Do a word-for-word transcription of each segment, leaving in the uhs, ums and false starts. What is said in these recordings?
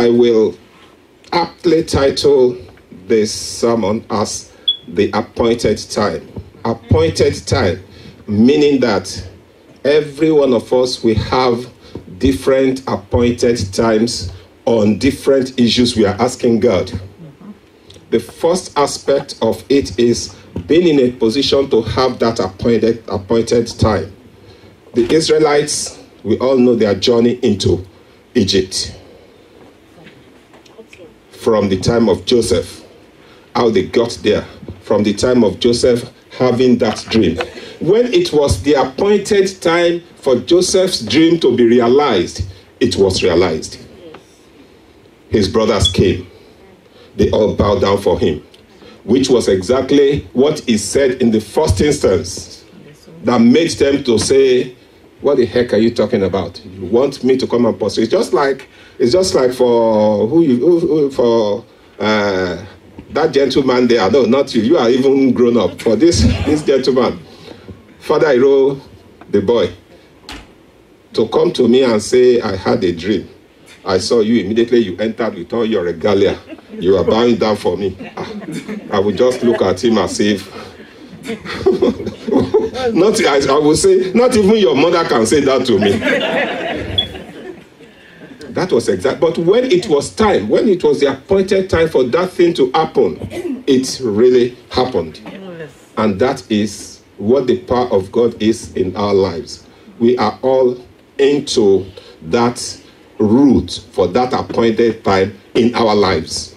I will aptly title this sermon as The Appointed Time. Appointed time, meaning that every one of us, we have different appointed times on different issues we are asking God. Mm-hmm. The first aspect of it is being in a position to have that appointed, appointed time. The Israelites, we all know their journey into Egypt. From the time of Joseph, how they got there. From the time of Joseph having that dream. When it was the appointed time for Joseph's dream to be realized, it was realized. His brothers came. They all bowed down for him, which was exactly what he said in the first instance that made them to say, what the heck are you talking about? You want me to come and pursue? It's just like, it's just like for who you, who, who, for uh, that gentleman there. No, not you. You are even grown up. For this, this gentleman, Father Iro, the boy, to come to me and say, I had a dream. I saw you immediately. You entered with all your regalia. You are bowing down for me. I would just look at him as if. Not, I, I would say, not even your mother can say that to me. That was exact. But when it was time, when it was the appointed time for that thing to happen, it really happened. And that is what the power of God is in our lives. We are all into that route for that appointed time in our lives.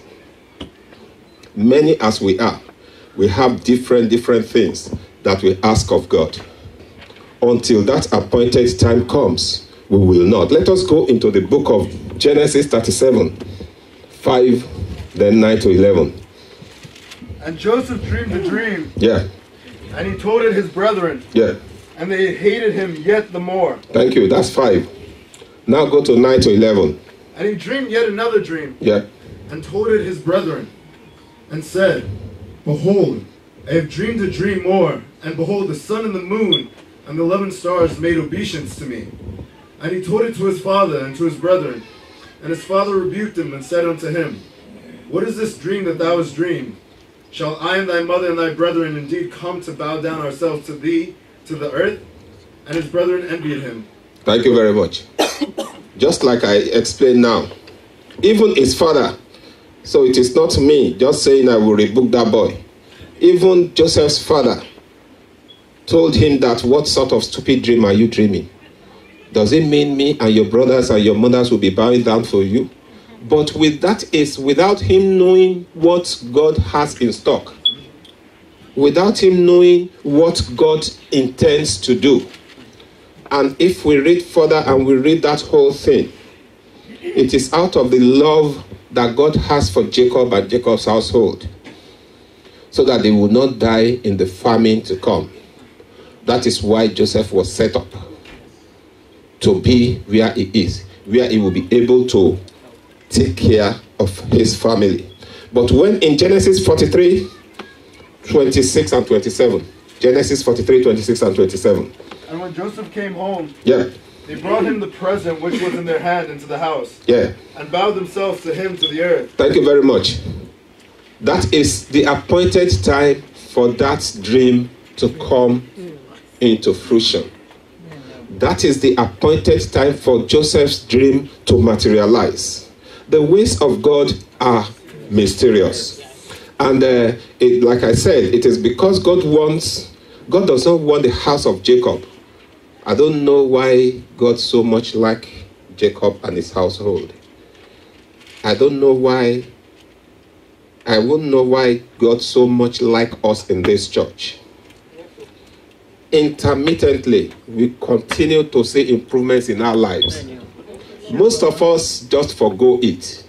Many as we are, we have different, different things that we ask of God. Until that appointed time comes, we will not. Let us go into the book of Genesis thirty-seven, five, then nine to eleven. And Joseph dreamed a dream. Yeah. And he told it his brethren. Yeah. And they hated him yet the more. Thank you. That's five. Now go to nine to eleven. And he dreamed yet another dream. Yeah. And told it his brethren. And said, Behold, I have dreamed a dream more. And behold, the sun and the moon and the eleven stars made obeisance to me. And he told it to his father and to his brethren. And his father rebuked him and said unto him, What is this dream that thou hast dreamed? Shall I and thy mother and thy brethren indeed come to bow down ourselves to thee, to the earth? And his brethren envied him. Thank you very much. Just like I explained now, even his father, so it is not me just saying I will rebuke that boy. Even Joseph's father told him that, what sort of stupid dream are you dreaming? Does it mean me and your brothers and your mothers will be bowing down for you? But with that is without him knowing what God has in stock. Without him knowing what God intends to do. And if we read further and we read that whole thing, it is out of the love that God has for Jacob and Jacob's household, so that they will not die in the famine to come. That is why Joseph was set up to be where he is, where he will be able to take care of his family. But when in Genesis forty-three, twenty-six and twenty-seven, Genesis forty-three, twenty-six and twenty-seven. And when Joseph came home, yeah, they brought him the present which was in their hand into the house. Yeah. And bowed themselves to him to the earth. Thank you very much. That is the appointed time for that dream to come into fruition. That is the appointed time for Joseph's dream to materialize. The ways of God are mysterious. And uh, it, like I said, it is because God wants, God does not want the house of Jacob. I don't know why God so much liked Jacob and his household. I don't know why, I wouldn't know why God so much like us in this church. Intermittently, we continue to see improvements in our lives. Most of us just forgo it.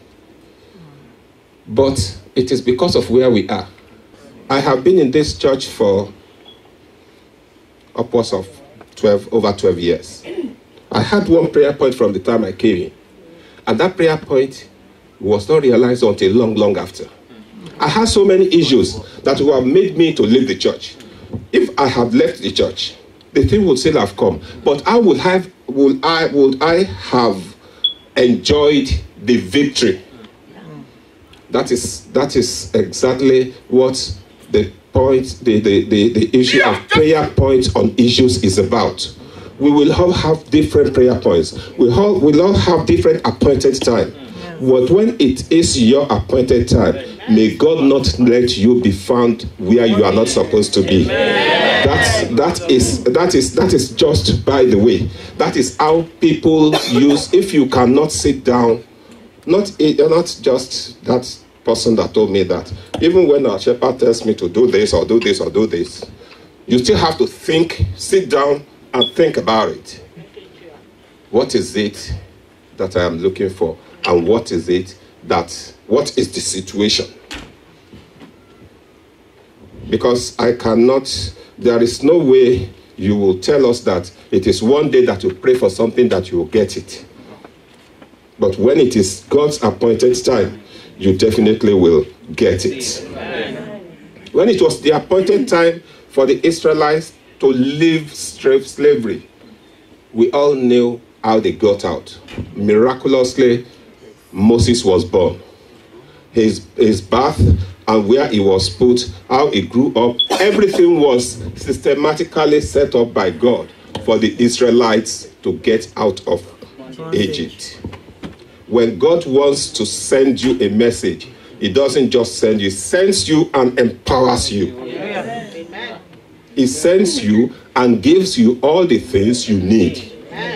But it is because of where we are. I have been in this church for upwards of twelve, over twelve years. I had one prayer point from the time I came in. And that prayer point was not realized until long, long after. I had so many issues that would have made me to leave the church. If I had left the church, the thing would still have come. But I would have, would I, would I have enjoyed the victory. That is, that is exactly what the point, the, the, the, the issue of prayer points on issues is about. We will all have different prayer points. We all will all have different appointed time. But when it is your appointed time, may God not let you be found where you are not supposed to be. That's, that is, that is, that is just by the way. That is how people use, if you cannot sit down, not, not just that person that told me that. Even when our shepherd tells me to do this or do this or do this, you still have to think, sit down and think about it. What is it that I am looking for? And what is it that, what is the situation? Because I cannot, there is no way you will tell us that it is one day that you pray for something that you will get it. But when it is God's appointed time, you definitely will get it. When it was the appointed time for the Israelites to leave slavery, we all knew how they got out. Miraculously, Moses was born. His, his birth and where he was put, how he grew up, everything was systematically set up by God for the Israelites to get out of Egypt. When God wants to send you a message, he doesn't just send you, he sends you and empowers you. He sends you and gives you all the things you need.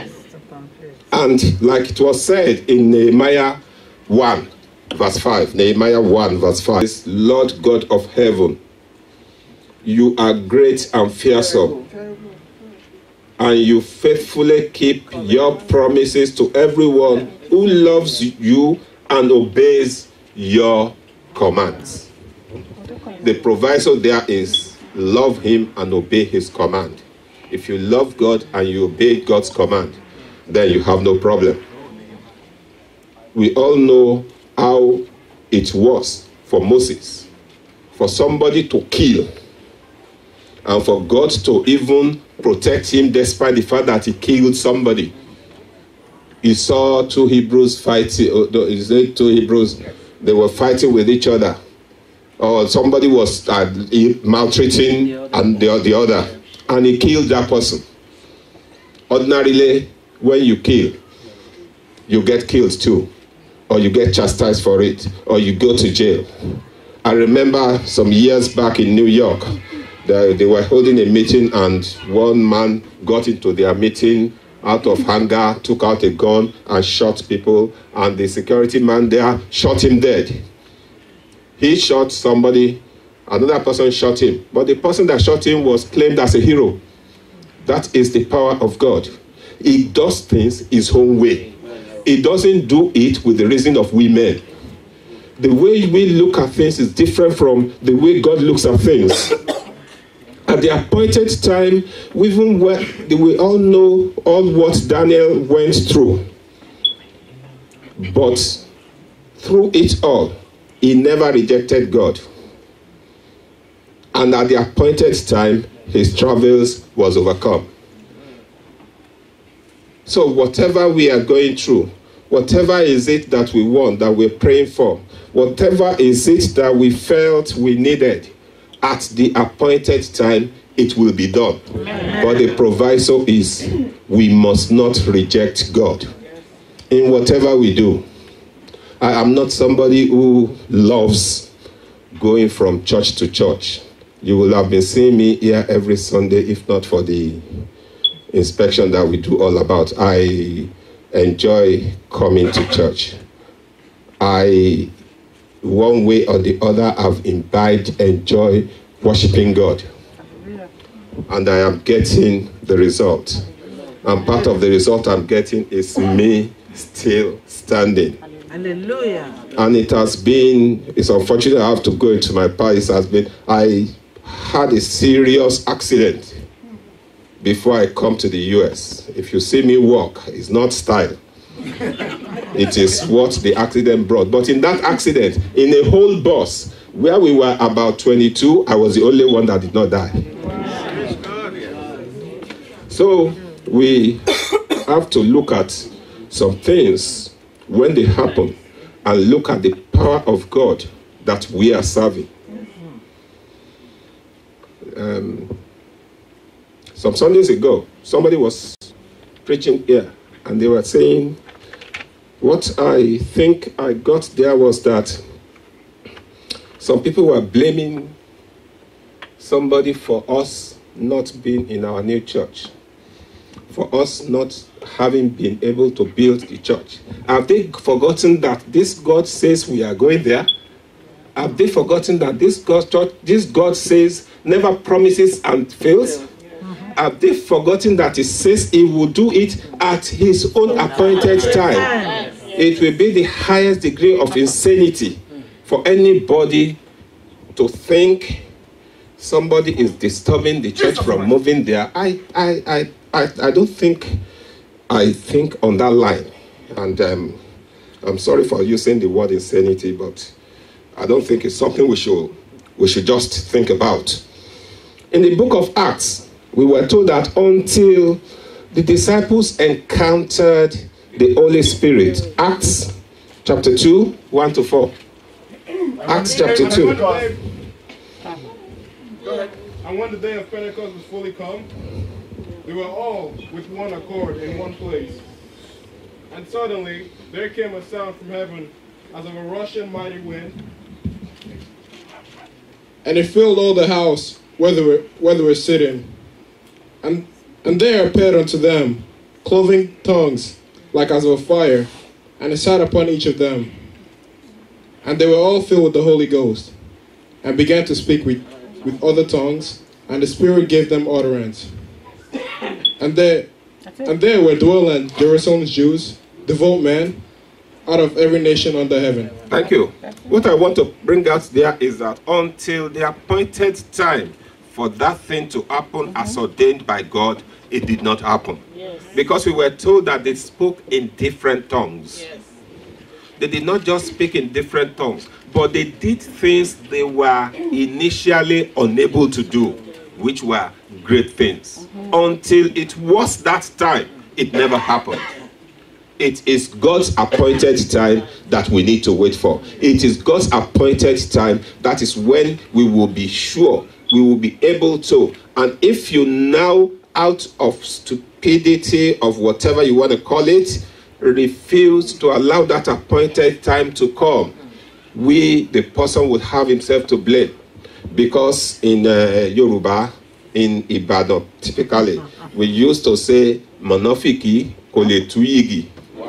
And like it was said in Nehemiah one, verse five, Nehemiah one, verse five, Lord God of heaven, you are great and fearsome, and you faithfully keep your promises to everyone who loves you and obeys your commands. The proviso there is love him and obey his command. If you love God and you obey God's command, then you have no problem. We all know how it was for Moses, for somebody to kill, and for God to even protect him despite the fact that he killed somebody. He saw two Hebrews fighting, he said two Hebrews, they were fighting with each other. Or somebody was uh, maltreating and the, the other, and he killed that person. Ordinarily, when you kill, you get killed too, or you get chastised for it, or you go to jail. I remember some years back in New York, they, they were holding a meeting, and one man got into their meeting out of anger, took out a gun and shot people, and the security man there shot him dead. He shot somebody, another person shot him, but the person that shot him was claimed as a hero. That is the power of God. He does things his own way. He doesn't do it with the reason of we men. The way we look at things is different from the way God looks at things. At the appointed time, even when we all know all what Daniel went through. But through it all, he never rejected God. And at the appointed time, his travels was overcome. So whatever we are going through, whatever is it that we want, that we're praying for, whatever is it that we felt we needed, at the appointed time, it will be done. Amen. But the proviso is, we must not reject God in whatever we do. I am not somebody who loves going from church to church. You will have been seeing me here every Sunday, if not for the inspection that we do all about. I enjoy coming to church. I, one way or the other, have imbibed, enjoy worshiping God. And I am getting the result. And part of the result I'm getting is me still standing. Hallelujah. And it has been, it's unfortunate I have to go into my past. It has been, I had a serious accident before I come to the U S. If you see me walk, it's not style. It is what the accident brought. But in that accident, in a whole bus, where we were about twenty-two, I was the only one that did not die. So we have to look at some things when they happen, and look at the power of God that we are serving. Um, some Sundays ago, somebody was preaching here, and they were saying, what I think I got there was that some people were blaming somebody for us not being in our new church, for us not having been able to build the church. Have they forgotten that this God says we are going there? Have they forgotten that this God, church, this God says never promises and fails? Mm-hmm. Have they forgotten that he says he will do it at his own appointed time? It will be the highest degree of insanity for anybody to think somebody is disturbing the church from moving there. I, I, I, I, I don't think I think on that line. And um, I'm sorry for using the word insanity, but I don't think it's something we should, we should just think about. In the book of Acts, we were told that until the disciples encountered the Holy Spirit. Acts chapter two, one to four. Acts chapter two. And when the day of Pentecost was fully come, they were all with one accord in one place. And suddenly there came a sound from heaven as of a rushing mighty wind. And it filled all the house where they were, where they were sitting. And, and there appeared unto them cloven tongues like as of a fire, and it sat upon each of them. And they were all filled with the Holy Ghost, and began to speak with, with other tongues, and the Spirit gave them utterance. And there, and there were dwelling Jerusalem's Jews, devout men, out of every nation under heaven. Thank you. What I want to bring out there is that until the appointed time for that thing to happen mm-hmm. as ordained by God, it did not happen. Yes. Because we were told that they spoke in different tongues. Yes. They did not just speak in different tongues, but they did things they were initially unable to do, which were great things. Mm-hmm. Until it was that time, it never happened. It is God's appointed time that we need to wait for. It is God's appointed time that is when we will be sure, we will be able to. And if you now, out of stupidity, of whatever you want to call it, refuse to allow that appointed time to come, we, the person, would have himself to blame. Because in uh, Yoruba, in Ibadan, typically, we used to say, Monofiki kole tuyigi.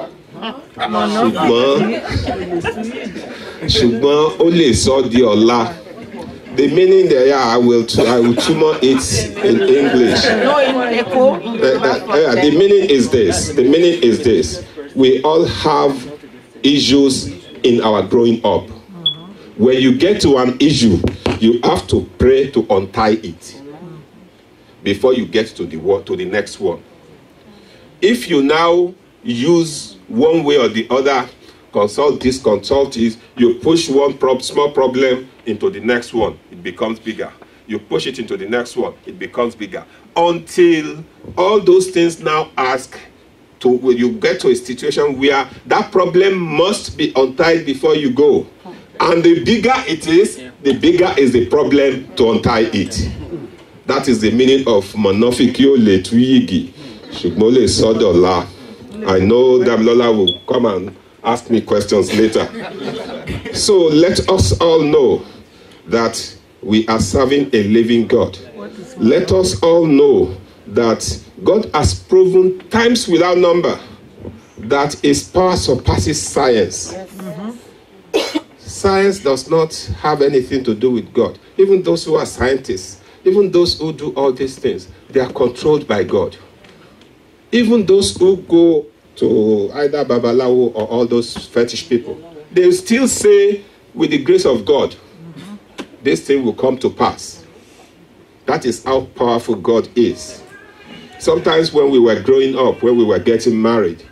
Ṣùgbọ́n ṣùgbọ́n ó lè sọ di ọ̀la. The meaning there, yeah, I will, I will tumor it in English. No, in echo. Uh, uh, yeah, the meaning is this. The meaning is this. We all have issues in our growing up. When you get to an issue, you have to pray to untie it before you get to the to the next one. If you now use one way or the other, consult this, consult this, you push one prob small problem into the next one, it becomes bigger. You push it into the next one, it becomes bigger. Until all those things now ask to, when you get to a situation where that problem must be untied before you go. And the bigger it is, the bigger is the problem to untie it. That is the meaning of Monofikio le Tuyigi. Shugmole Sodola. I know Damilola will come and ask me questions later. So let us all know that we are serving a living God. Let us all know that God has proven times without number that his power surpasses science. Mm-hmm. Science does not have anything to do with God. Even those who are scientists, even those who do all these things, they are controlled by God. Even those who go to either Babalawo or all those fetish people, they still say, with the grace of God, mm-hmm. this thing will come to pass. That is how powerful God is. Sometimes when we were growing up, when we were getting married,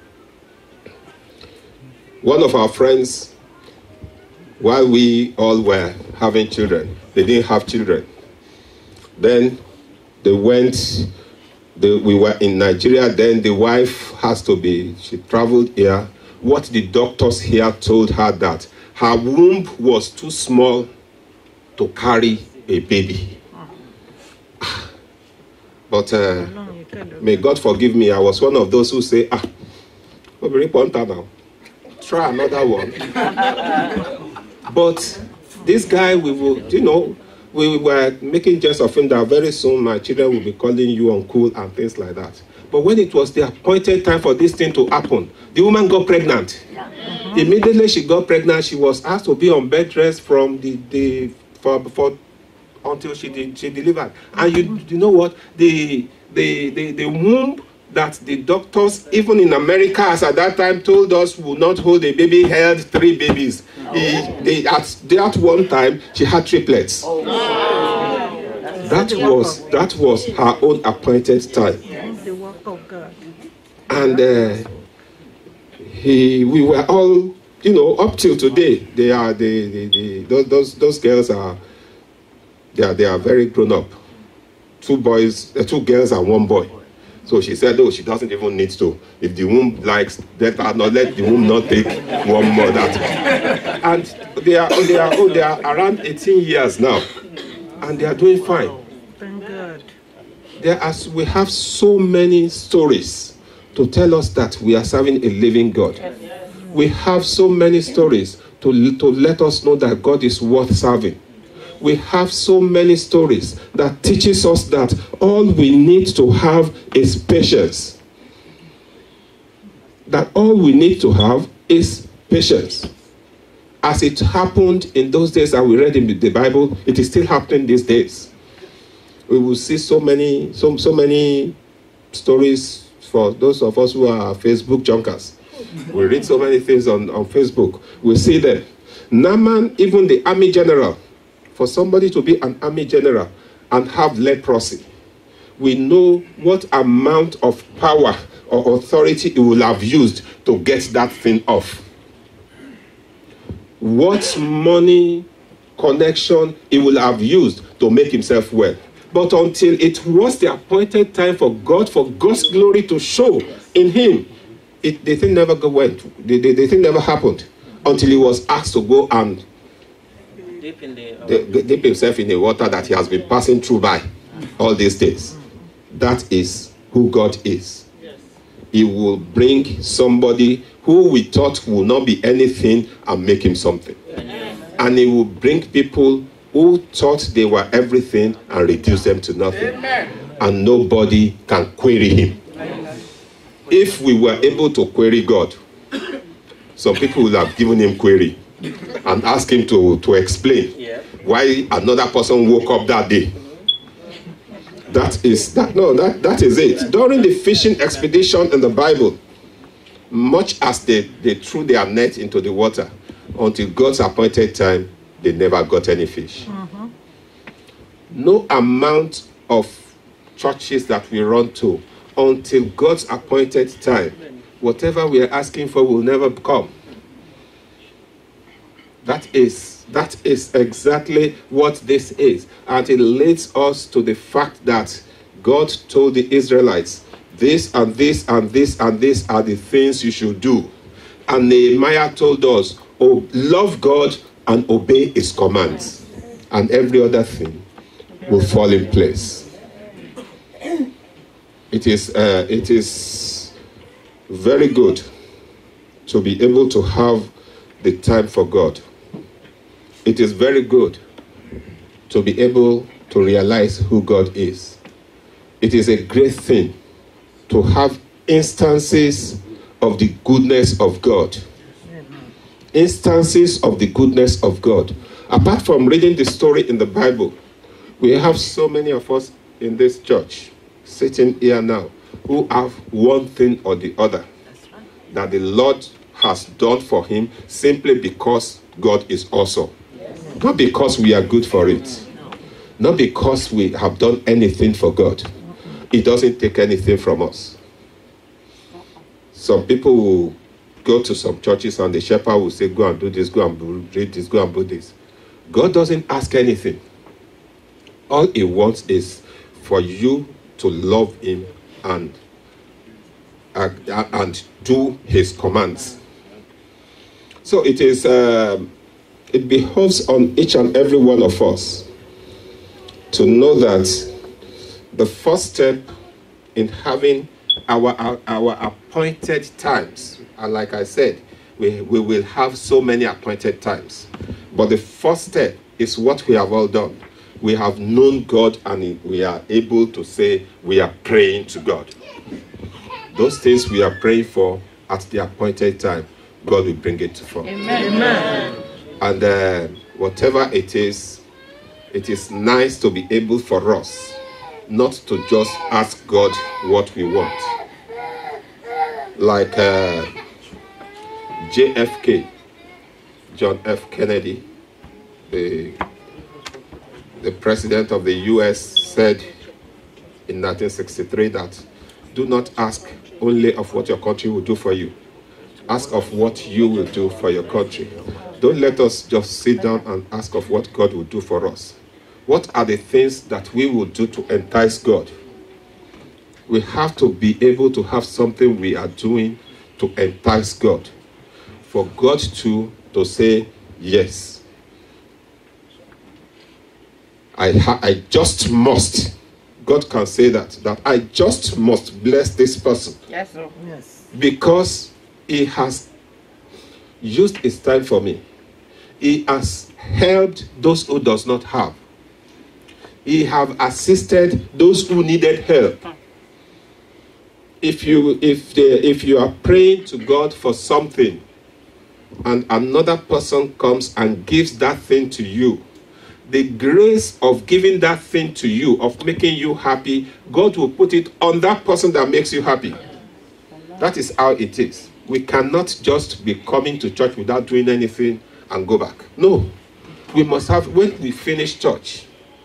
one of our friends, while we all were having children, they didn't have children. Then they went, they, we were in Nigeria, then the wife has to be, she traveled here what the doctors here told her, that her womb was too small to carry a baby. But uh, may God forgive me, I was one of those who say, ah, now. Try another one. But this guy, we will, you know, we were making jest of him that very soon my children will be calling you uncle and things like that. But when it was the appointed time for this thing to happen, the woman got pregnant. Mm-hmm. Immediately she got pregnant, she was asked to be on bed rest from the, the for, for until she did, she delivered. And you, you know what? The, the, the, the womb that the doctors, even in America, as at that time, told us will not hold a baby, held three babies. Oh. He, he, at that one time, she had triplets. Oh. That was that was her own appointed time. And uh, he, we were all, you know, up till today. They are the, the, the those, those those girls are they are they are very grown up. Two boys, uh, two girls and one boy. So she said, oh, she doesn't even need to. If the womb likes, let her not let the womb not take one more. That. And they are, they are, oh, they are around eighteen years now, and they are doing fine. Thank God. There are, we have so many stories to tell us that we are serving a living God. We have so many stories to to let us know that God is worth serving. We have so many stories that teaches us that all we need to have is patience. That all we need to have is patience. As it happened in those days that we read in the Bible, it is still happening these days. We will see so many, so, so many stories for those of us who are Facebook junkers. We read so many things on, on Facebook. We see them. Naaman, even the army general, for somebody to be an army general and have leprosy, we know what amount of power or authority he will have used to get that thing off. What money connection he will have used to make himself well. But until it was the appointed time for God, for God's glory to show in him, it, the thing never went. The, the, the thing never happened until he was asked to go and Dip, in the, uh, dip, dip himself in the water that he has been passing through by all these days. That is who God is. Yes. He will bring somebody who we thought will not be anything and make him something. Yes. And he will bring people who thought they were everything and reduce them to nothing. Amen. And nobody can query him. Amen. If we were able to query God, some people would have given him query and ask him to, to explain yeah. why another person woke up that day. That is that no that, that is it. During the fishing expedition in the Bible, much as they, they threw their net into the water, until God's appointed time, they never got any fish. Mm-hmm. No amount of churches that we run to, until God's appointed time, whatever we are asking for will never come. That is, that is exactly what this is. And it leads us to the fact that God told the Israelites, this and this and this and this are the things you should do. And Nehemiah told us, oh, love God and obey his commands. And every other thing will fall in place. It is, uh, it is very good to be able to have the time for God. It is very good to be able to realize who God is. It is a great thing to have instances of the goodness of God. Instances of the goodness of God. Apart from reading the story in the Bible, we have so many of us in this church sitting here now who have one thing or the other that the Lord has done for him simply because God is awesome. Not because we are good for it. Not because we have done anything for God. It doesn't take anything from us. Some people will go to some churches and the shepherd will say, go and do this, go and read this, go and do this. God doesn't ask anything. All he wants is for you to love him and, and, and do his commands. So it is, uh, it behoves on each and every one of us to know that the first step in having our, our, our appointed times, and like I said, we, we will have so many appointed times. But the first step is what we have all done. We have known God and we are able to say we are praying to God. Those things we are praying for at the appointed time, God will bring it to forth. Amen. Amen. And uh, whatever it is, it is nice to be able for us not to just ask God what we want. Like uh, J F K, John F. Kennedy, the, the president of the U S, said in nineteen sixty-three that do not ask only of what your country will do for you. Ask of what you will do for your country. Don't let us just sit down and ask of what God will do for us. What are the things that we will do to entice God? We have to be able to have something we are doing to entice God. For God to, to say, yes. I, ha I just must. God can say that, that I just must bless this person. Yes, sir. Yes. Because he has used his time for me. He has helped those who does not have. He have assisted those who needed help. If you, if, they, if you are praying to God for something and another person comes and gives that thing to you, the grace of giving that thing to you, of making you happy, God will put it on that person that makes you happy. That is how it is. We cannot just be coming to church without doing anything and go back. No. We must have, when we finish church,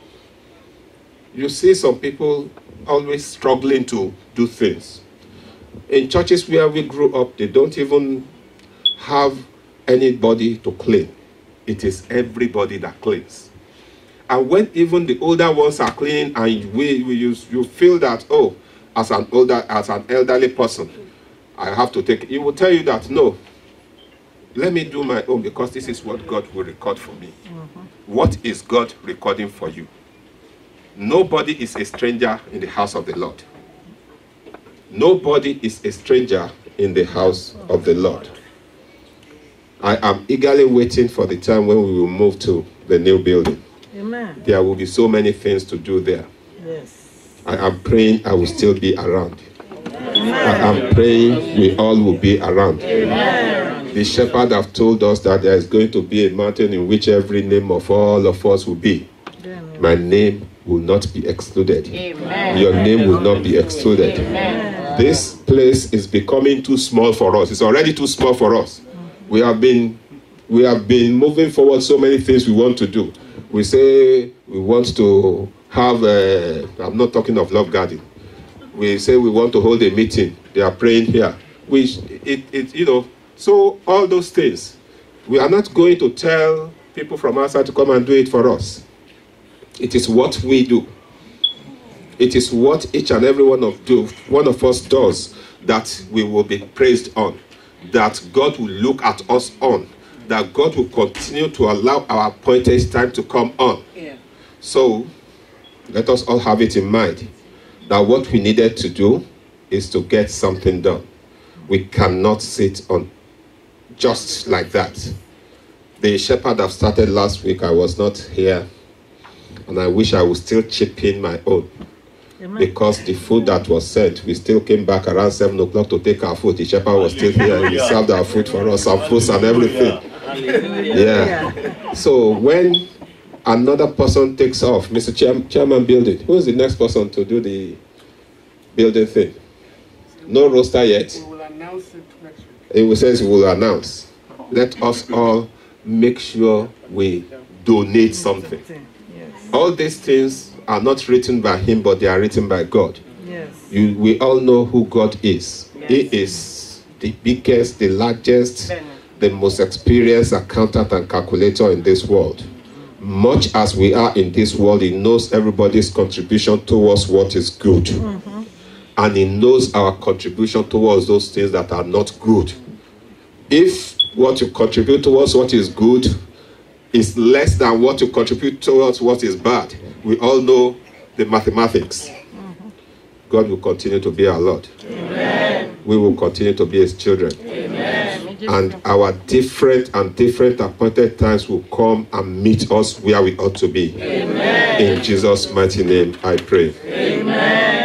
you see some people always struggling to do things. In churches where we grew up, they don't even have anybody to clean. It is everybody that cleans. And when even the older ones are cleaning, and we, we use, you feel that, oh, as an older, as an elderly person, I have to take it. He will tell you that, no, let me do my own, because this is what God will record for me. Mm-hmm. What is God recording for you? Nobody is a stranger in the house of the Lord. Nobody is a stranger in the house of the Lord. I am eagerly waiting for the time when we will move to the new building. Amen. There will be so many things to do there. Yes. I am praying I will still be around. Amen. I am praying we all will be around. Amen. The shepherd have told us that there is going to be a mountain in which every name of all of us will be. Amen. My name will not be excluded. Amen. Your name will not be excluded. Amen. This place is becoming too small for us. It's already too small for us. We have been, we have been moving forward so many things we want to do. We say we want to have, a, I'm not talking of Love Garden. We say we want to hold a meeting. They are praying here. Which, it, it, you know, so all those things. We are not going to tell people from outside to come and do it for us. It is what we do. It is what each and every one of, do, one of us does that we will be praised on. That God will look at us on. That God will continue to allow our appointed time to come on. Yeah. So, let us all have it in mind that what we needed to do is to get something done. We cannot sit on just like that. The shepherd that started last week, I was not here, and I wish I would still chip in my own. Amen. Because the food that was sent, we still came back around seven o'clock to take our food. The shepherd was still here. He served our food for us, some fruits and everything. Yeah. So when another person takes off, Mister Chair, Chairman Building, who is the next person to do the building thing? No roster yet. We will announce it next week. It says we will announce. Let us all make sure we donate something. All these things are not written by him, but they are written by God. Yes. You, we all know who God is. Yes. He is the biggest, the largest, the most experienced accountant and calculator in this world. Much as we are in this world, he knows everybody's contribution towards what is good. Mm-hmm. And he knows our contribution towards those things that are not good. If what you contribute towards what is good is less than what you contribute towards what is bad. We all know the mathematics. Mm-hmm. God will continue to be our Lord. Amen. We will continue to be his children. Amen. And our different and different appointed times will come and meet us where we ought to be. Amen. In Jesus' mighty name I pray. Amen.